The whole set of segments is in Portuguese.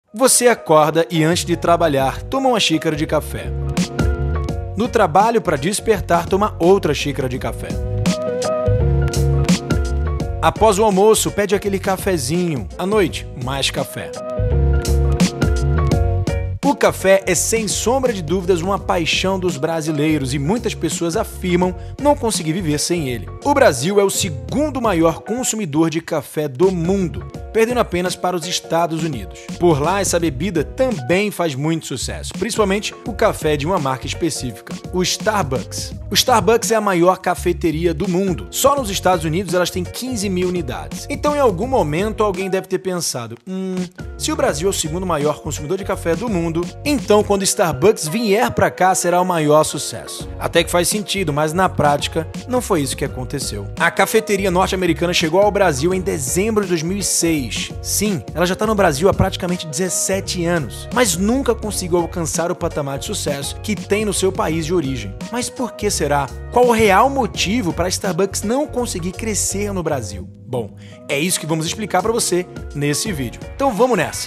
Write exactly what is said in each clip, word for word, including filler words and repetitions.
Você acorda e antes de trabalhar, toma uma xícara de café. No trabalho, para despertar, toma outra xícara de café. Após o almoço, pede aquele cafezinho. À noite, mais café. O café é, sem sombra de dúvidas, uma paixão dos brasileiros e muitas pessoas afirmam não conseguir viver sem ele. O Brasil é o segundo maior consumidor de café do mundo, perdendo apenas para os Estados Unidos. Por lá, essa bebida também faz muito sucesso, principalmente o café de uma marca específica, o Starbucks. O Starbucks é a maior cafeteria do mundo. Só nos Estados Unidos elas têm quinze mil unidades. Então, em algum momento, alguém deve ter pensado, hum, se o Brasil é o segundo maior consumidor de café do mundo, então quando o Starbucks vier para cá será o maior sucesso. Até que faz sentido, mas na prática não foi isso que aconteceu. A cafeteria norte-americana chegou ao Brasil em dezembro de dois mil e seis. Sim, ela já está no Brasil há praticamente dezessete anos, mas nunca conseguiu alcançar o patamar de sucesso que tem no seu país de origem. Mas por que será? Qual o real motivo para a Starbucks não conseguir crescer no Brasil? Bom, é isso que vamos explicar para você nesse vídeo. Então vamos nessa!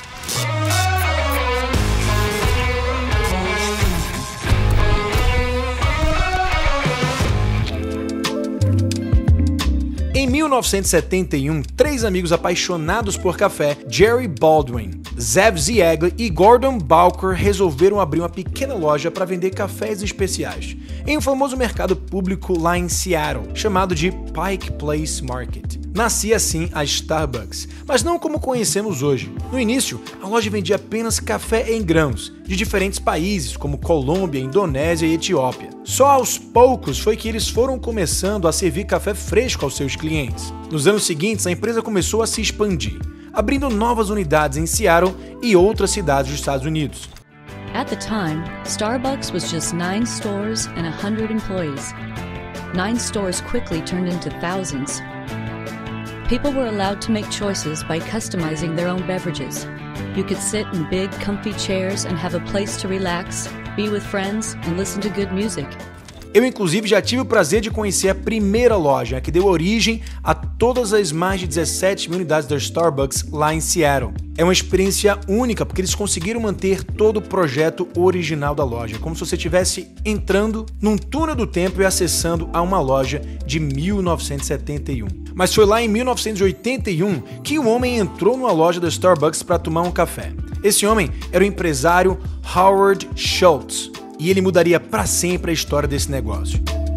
Em mil novecentos e setenta e um, três amigos apaixonados por café, Jerry Baldwin, Zev Ziegler e Gordon Bowker, resolveram abrir uma pequena loja para vender cafés especiais em um famoso mercado público lá em Seattle, chamado de Pike Place Market. Nascia assim a Starbucks, mas não como conhecemos hoje. No início, a loja vendia apenas café em grãos, de diferentes países como Colômbia, Indonésia e Etiópia. Só aos poucos foi que eles foram começando a servir café fresco aos seus clientes. Nos anos seguintes, a empresa começou a se expandir, abrindo novas unidades em Seattle e outras cidades dos Estados Unidos. At the time, Starbucks was just nine stores and one hundred employees. Nine stores quickly turned into thousands. People were allowed to make choices by customizing their own beverages. You could sit in big, comfy chairs and have a place to relax, be with friends, and listen to good music. Eu, inclusive, já tive o prazer de conhecer a primeira loja, que deu origem a todas as mais de dezessete mil unidades da Starbucks lá em Seattle. É uma experiência única, porque eles conseguiram manter todo o projeto original da loja, como se você estivesse entrando num túnel do tempo e acessando a uma loja de mil novecentos e setenta e um. Mas foi lá em mil novecentos e oitenta e um que um homem entrou numa loja da Starbucks para tomar um café. Esse homem era o empresário Howard Schultz, e ele mudaria para sempre a história desse negócio.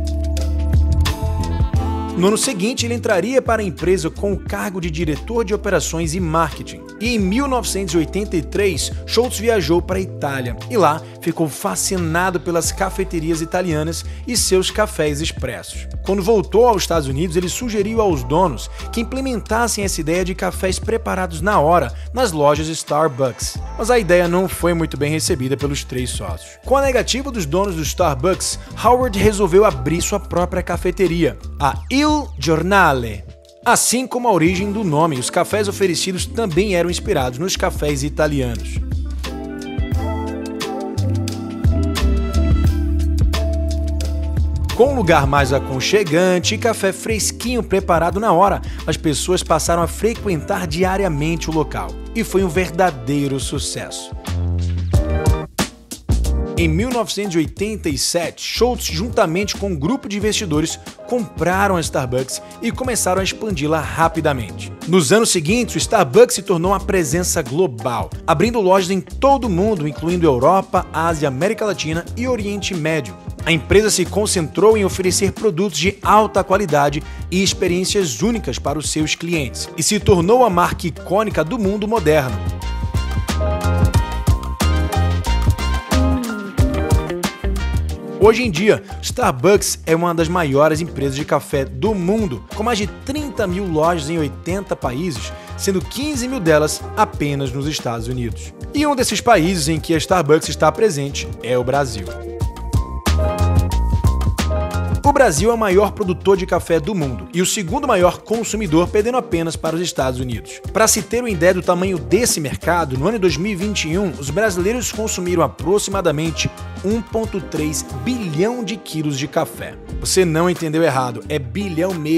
No ano seguinte, ele entraria para a empresa com o cargo de diretor de operações e marketing. E em mil novecentos e oitenta e três, Schultz viajou para a Itália e lá ficou fascinado pelas cafeterias italianas e seus cafés expressos. Quando voltou aos Estados Unidos, ele sugeriu aos donos que implementassem essa ideia de cafés preparados na hora nas lojas Starbucks. Mas a ideia não foi muito bem recebida pelos três sócios. Com a negativa dos donos do Starbucks, Howard resolveu abrir sua própria cafeteria, a Il Giornale. Assim como a origem do nome, os cafés oferecidos também eram inspirados nos cafés italianos. Com um lugar mais aconchegante e café fresquinho preparado na hora, as pessoas passaram a frequentar diariamente o local. E foi um verdadeiro sucesso. Em mil novecentos e oitenta e sete, Schultz, juntamente com um grupo de investidores, compraram a Starbucks e começaram a expandi-la rapidamente. Nos anos seguintes, o Starbucks se tornou uma presença global, abrindo lojas em todo o mundo, incluindo Europa, Ásia, América Latina e Oriente Médio. A empresa se concentrou em oferecer produtos de alta qualidade e experiências únicas para os seus clientes, e se tornou a marca icônica do mundo moderno. Hoje em dia, Starbucks é uma das maiores empresas de café do mundo, com mais de trinta mil lojas em oitenta países, sendo quinze mil delas apenas nos Estados Unidos. E um desses países em que a Starbucks está presente é o Brasil. O Brasil é o maior produtor de café do mundo e o segundo maior consumidor, perdendo apenas para os Estados Unidos. Para se ter uma ideia do tamanho desse mercado, no ano de dois mil e vinte e um, os brasileiros consumiram aproximadamente um vírgula três bilhão de quilos de café. Você não entendeu errado, é bilhão mesmo.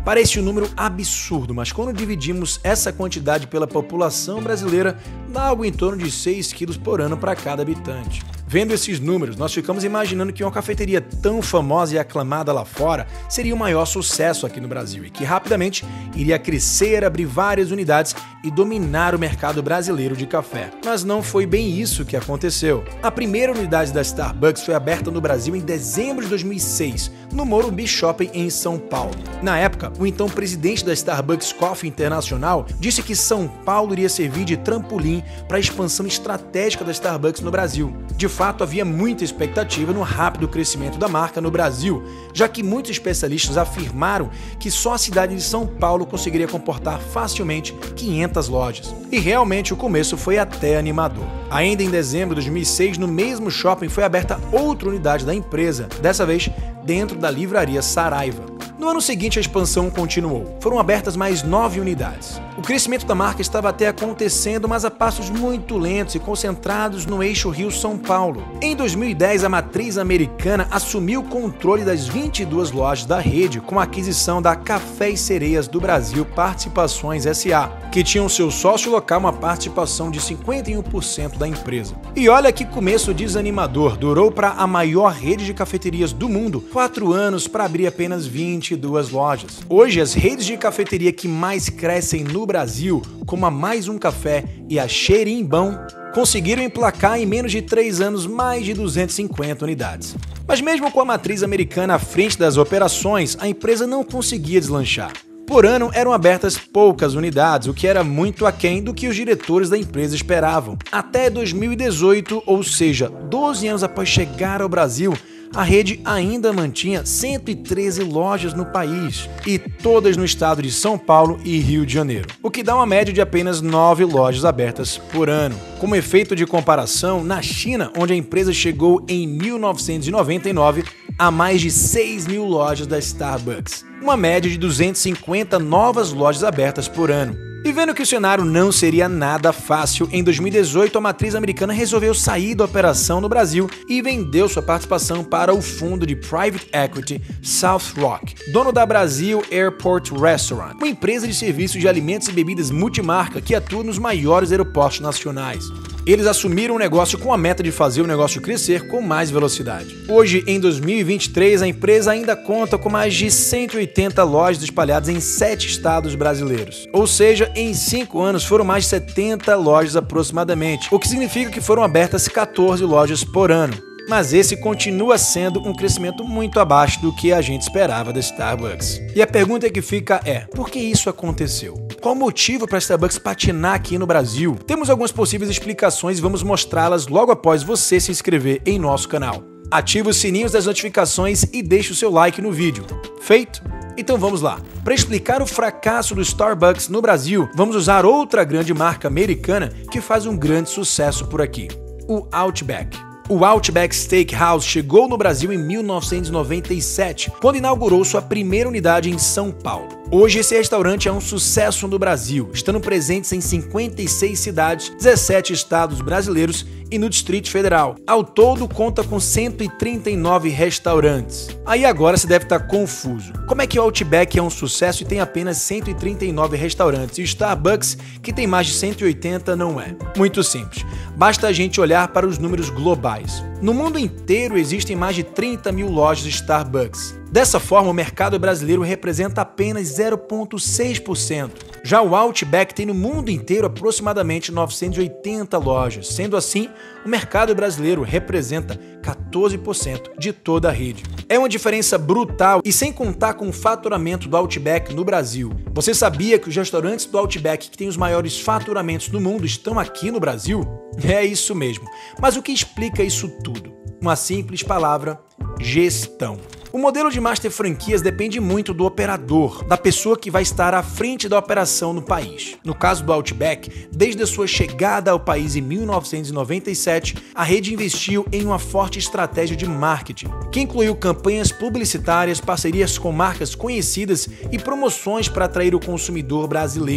Parece um número absurdo, mas quando dividimos essa quantidade pela população brasileira, dá algo em torno de seis quilos por ano para cada habitante. Vendo esses números, nós ficamos imaginando que uma cafeteria tão famosa e aclamada lá fora seria o maior sucesso aqui no Brasil e que rapidamente iria crescer, abrir várias unidades e dominar o mercado brasileiro de café. Mas não foi bem isso que aconteceu. A primeira unidade da Starbucks foi aberta no Brasil em dezembro de dois mil e seis, no Morumbi Shopping em São Paulo. Na época, o então presidente da Starbucks Coffee Internacional disse que São Paulo iria servir de trampolim para a expansão estratégica da Starbucks no Brasil. De fato, havia muita expectativa no rápido crescimento da marca no Brasil, já que muitos especialistas afirmaram que só a cidade de São Paulo conseguiria comportar facilmente quinhentas lojas. E realmente o começo foi até animador. Ainda em dezembro de dois mil e seis, no mesmo shopping foi aberta outra unidade da empresa, dessa vez dentro da livraria Saraiva. No ano seguinte, a expansão continuou. Foram abertas mais nove unidades. O crescimento da marca estava até acontecendo, mas a passos muito lentos e concentrados no eixo Rio-São Paulo. Em dois mil e dez, a matriz americana assumiu o controle das vinte e duas lojas da rede com a aquisição da Café e Sereias do Brasil Participações S A, que tinham seu sócio local uma participação de cinquenta e um por cento da empresa. E olha que começo desanimador, durou para a maior rede de cafeterias do mundo quatro anos para abrir apenas vinte e duas lojas. Hoje, as redes de cafeteria que mais crescem no Brasil, como a Mais Um Café e a Xerimbão, conseguiram emplacar em menos de três anos mais de duzentas e cinquenta unidades. Mas mesmo com a matriz americana à frente das operações, a empresa não conseguia deslanchar. Por ano eram abertas poucas unidades, o que era muito aquém do que os diretores da empresa esperavam. Até dois mil e dezoito, ou seja, doze anos após chegar ao Brasil, a rede ainda mantinha cento e treze lojas no país, e todas no estado de São Paulo e Rio de Janeiro, o que dá uma média de apenas nove lojas abertas por ano. Como efeito de comparação, na China, onde a empresa chegou em mil novecentos e noventa e nove a mais de seis mil lojas da Starbucks, uma média de duzentas e cinquenta novas lojas abertas por ano. E vendo que o cenário não seria nada fácil, em dois mil e dezoito a matriz americana resolveu sair da operação no Brasil e vendeu sua participação para o fundo de private equity South Rock, dono da Brasil Airport Restaurant, uma empresa de serviços de alimentos e bebidas multimarca que atua nos maiores aeroportos nacionais. Eles assumiram o negócio com a meta de fazer o negócio crescer com mais velocidade. Hoje, em dois mil e vinte e três, a empresa ainda conta com mais de cento e oitenta lojas espalhadas em sete estados brasileiros. Ou seja, em cinco anos foram mais de setenta lojas aproximadamente, o que significa que foram abertas quatorze lojas por ano. Mas esse continua sendo um crescimento muito abaixo do que a gente esperava da Starbucks. E a pergunta que fica é, por que isso aconteceu? Qual o motivo para a Starbucks patinar aqui no Brasil? Temos algumas possíveis explicações e vamos mostrá-las logo após você se inscrever em nosso canal. Ative os sininhos das notificações e deixe o seu like no vídeo. Feito? Então vamos lá. Para explicar o fracasso do Starbucks no Brasil, vamos usar outra grande marca americana que faz um grande sucesso por aqui, o Outback. O Outback Steakhouse chegou no Brasil em mil novecentos e noventa e sete, quando inaugurou sua primeira unidade em São Paulo. Hoje esse restaurante é um sucesso no Brasil, estando presentes em cinquenta e seis cidades, dezessete estados brasileiros e no Distrito Federal. Ao todo, conta com cento e trinta e nove restaurantes. Aí agora você deve estar confuso. Como é que o Outback é um sucesso e tem apenas cento e trinta e nove restaurantes e o Starbucks, que tem mais de cento e oitenta, não é? Muito simples. Basta a gente olhar para os números globais. No mundo inteiro existem mais de trinta mil lojas Starbucks. Dessa forma, o mercado brasileiro representa apenas zero vírgula seis por cento. Já o Outback tem no mundo inteiro aproximadamente novecentas e oitenta lojas. Sendo assim, o mercado brasileiro representa quatorze por cento de toda a rede. É uma diferença brutal e sem contar com o faturamento do Outback no Brasil. Você sabia que os restaurantes do Outback que têm os maiores faturamentos do mundo estão aqui no Brasil? É isso mesmo. Mas o que explica isso tudo? Uma simples palavra: gestão. O modelo de master franquias depende muito do operador, da pessoa que vai estar à frente da operação no país. No caso do Outback, desde a sua chegada ao país em mil novecentos e noventa e sete, a rede investiu em uma forte estratégia de marketing, que incluiu campanhas publicitárias, parcerias com marcas conhecidas e promoções para atrair o consumidor brasileiro.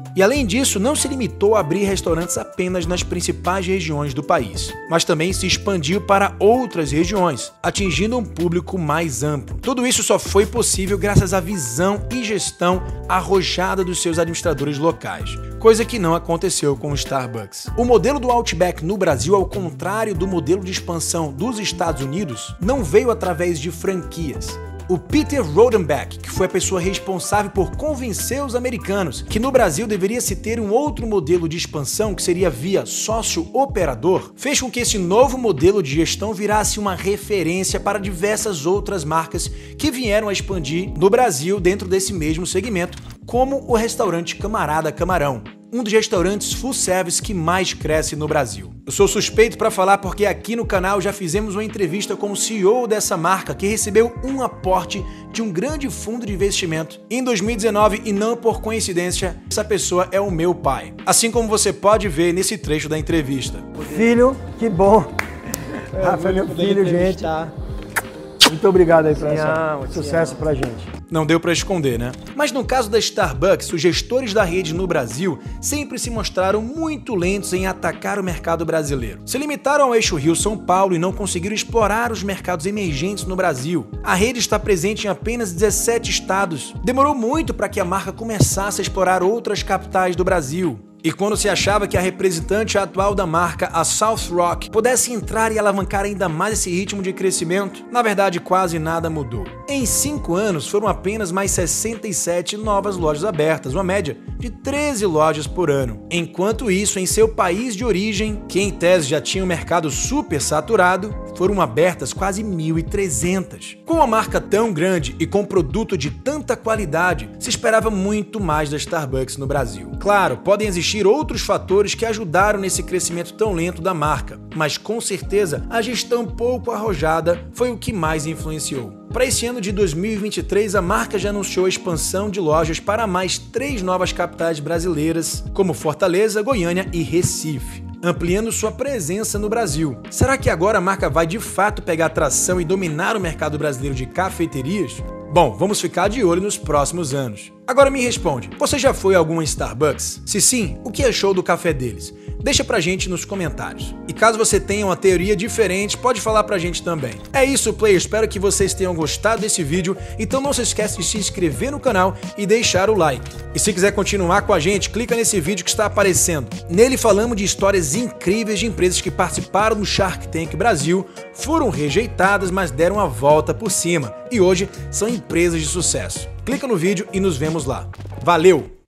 E além disso, não se limitou a abrir restaurantes apenas nas principais regiões do país, mas também se expandiu para outras regiões, atingindo um público mais amplo. Tudo isso só foi possível graças à visão e gestão arrojada dos seus administradores locais, coisa que não aconteceu com o Starbucks. O modelo do Outback no Brasil, ao contrário do modelo de expansão dos Estados Unidos, não veio através de franquias. O Peter Rodenbeck, que foi a pessoa responsável por convencer os americanos que no Brasil deveria se ter um outro modelo de expansão, que seria via sócio-operador, fez com que esse novo modelo de gestão virasse uma referência para diversas outras marcas que vieram a expandir no Brasil dentro desse mesmo segmento, como o restaurante Camarada Camarão, um dos restaurantes full service que mais cresce no Brasil. Eu sou suspeito para falar porque aqui no canal já fizemos uma entrevista com o C E O dessa marca, que recebeu um aporte de um grande fundo de investimento em dois mil e dezenove, e não por coincidência, essa pessoa é o meu pai. Assim como você pode ver nesse trecho da entrevista. Filho, que bom. É, Rafa, meu filho, gente. Muito obrigado aí por essa sucesso pra gente. Não deu para esconder, né? Mas no caso da Starbucks, os gestores da rede no Brasil sempre se mostraram muito lentos em atacar o mercado brasileiro. Se limitaram ao eixo Rio-São Paulo e não conseguiram explorar os mercados emergentes no Brasil. A rede está presente em apenas dezessete estados. Demorou muito para que a marca começasse a explorar outras capitais do Brasil. E quando se achava que a representante atual da marca, a South Rock, pudesse entrar e alavancar ainda mais esse ritmo de crescimento, na verdade quase nada mudou. Em cinco anos foram apenas mais sessenta e sete novas lojas abertas, uma média de treze lojas por ano. Enquanto isso, em seu país de origem, que em tese já tinha um mercado super saturado, foram abertas quase mil e trezentas. Com uma marca tão grande e com produto de tanta qualidade, se esperava muito mais da Starbucks no Brasil. Claro, podem existir outros fatores que ajudaram nesse crescimento tão lento da marca, mas com certeza a gestão pouco arrojada foi o que mais influenciou. Para esse ano de dois mil e vinte e três, a marca já anunciou a expansão de lojas para mais três novas capitais brasileiras, como Fortaleza, Goiânia e Recife, ampliando sua presença no Brasil. Será que agora a marca vai de fato pegar tração e dominar o mercado brasileiro de cafeterias? Bom, vamos ficar de olho nos próximos anos. Agora me responde, você já foi a alguma Starbucks? Se sim, o que achou do café deles? Deixa pra gente nos comentários. E caso você tenha uma teoria diferente, pode falar pra gente também. É isso, player. Espero que vocês tenham gostado desse vídeo. Então não se esqueça de se inscrever no canal e deixar o like. E se quiser continuar com a gente, clica nesse vídeo que está aparecendo. Nele falamos de histórias incríveis de empresas que participaram do Shark Tank Brasil, foram rejeitadas, mas deram a volta por cima. E hoje são empresas de sucesso. Clica no vídeo e nos vemos lá. Valeu!